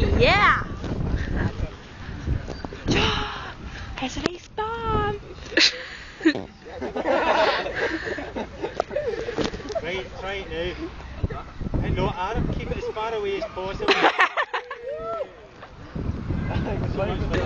Yeah! It's an ace bomb! Right, try it now. No, Adam, keep it as far away as possible.